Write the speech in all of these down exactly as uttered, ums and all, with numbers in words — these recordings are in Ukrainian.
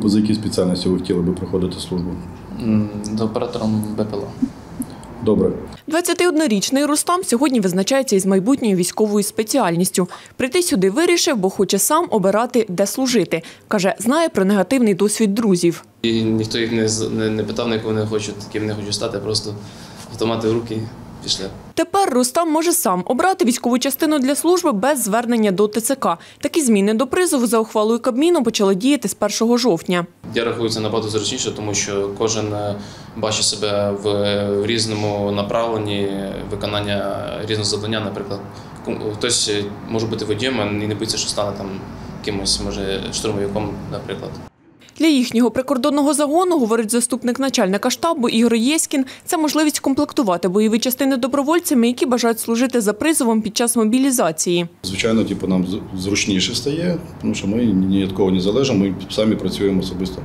За які спеціальності ви хотіли би проходити службу? За оператором Б П Л А. Добре. двадцятиоднорічний Рустам сьогодні визначається із майбутньою військовою спеціальністю. Прийти сюди вирішив, бо хоче сам обирати, де служити. Каже, знає про негативний досвід друзів. І ніхто їх не, не, не питав, на яку вони хочуть, ким вони хочуть стати, просто автомати в руки пішли. Тепер Рустам може сам обрати військову частину для служби без звернення до Т Ц К. Такі зміни до призову за ухвалою Кабміну почали діяти з першого жовтня. Я рахую, це набагато зручніше, тому що кожен бачить себе в різному направленні виконання різного завдання. Наприклад, хтось може бути водієм і не боїться, що стане там кимось, може штурмовиком, наприклад. Для їхнього прикордонного загону, говорить заступник начальника штабу Ігор Єськін, це можливість комплектувати бойові частини добровольцями, які бажають служити за призовом під час мобілізації. Звичайно, типу, нам зручніше стає, тому що ми ні від кого не залежимо, ми самі працюємо особисто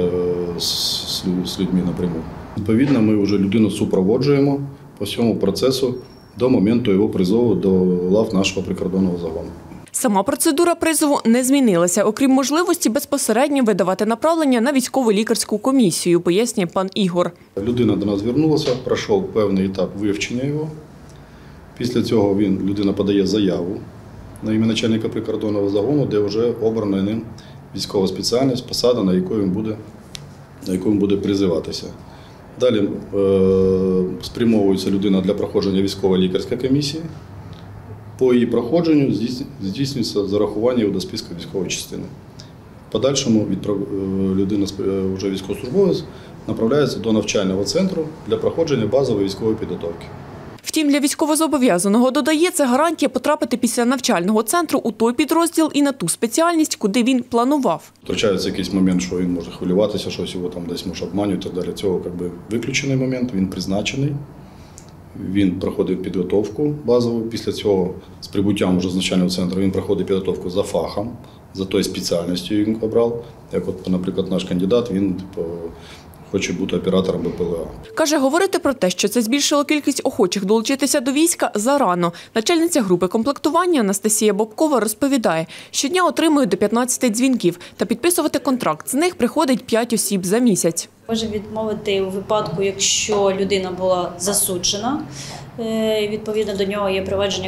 з людьми напряму. Відповідно, ми вже людину супроводжуємо по всьому процесу до моменту його призову до лав нашого прикордонного загону. Сама процедура призову не змінилася, окрім можливості безпосередньо видавати направлення на військово-лікарську комісію, пояснює пан Ігор. Людина до нас звернулася, пройшов певний етап вивчення його. Після цього він, людина подає заяву на ім'я начальника прикордонного загону, де вже обрана ним військова спеціальність, посада, на яку він буде, на яку він буде призиватися. Далі е, спрямовується людина для проходження військово-лікарської комісії. По її проходженню здійснюється зарахування до списку військової частини. В подальшому людина, вже військовослужбовець, направляється до навчального центру для проходження базової військової підготовки. Втім, для військовозобов'язаного, додає, це гарантія потрапити після навчального центру у той підрозділ і на ту спеціальність, куди він планував. Втрачається якийсь момент, що він може хвилюватися, щось його там десь може обманювати, так далі. Цього якби виключений момент, він призначений. Він проходить підготовку базову, після цього з прибуттям вже з навчального центру він проходить підготовку за фахом, за тою спеціальністю, яку він обрав. Як от, наприклад, наш кандидат, він типу, хоче бути оператором Б П Л А. Каже, говорити про те, що це збільшило кількість охочих долучитися до війська, зарано. Начальниця групи комплектування Анастасія Бобкова розповідає, щодня отримує до п'ятнадцяти дзвінків, та підписувати контракт з них приходить п'ять осіб за місяць. Може відмовити у випадку, якщо людина була засуджена. Відповідно до нього є провадження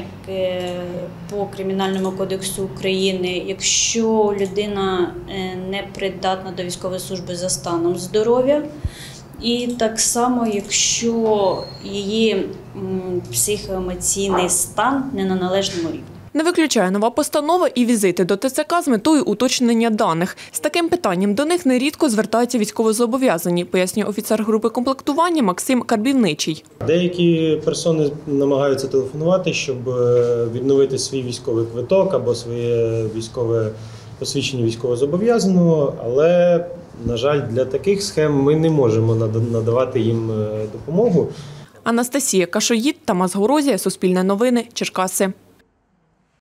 по Кримінальному кодексу України. Якщо людина не придатна до військової служби за станом здоров'я, і так само, якщо її психоемоційний стан не на належному рівні. Не виключає нова постанова і візити до Т Ц К з метою уточнення даних. З таким питанням до них нерідко звертаються військовозобов'язані, пояснює офіцер групи комплектування Максим Карбівничий. Деякі персони намагаються телефонувати, щоб відновити свій військовий квиток або своє військове посвідчення військовозобов'язаного, але, на жаль, для таких схем ми не можемо надавати їм допомогу. Анастасія Кашоїд, Тамас Горозія, Суспільне новини, Черкаси.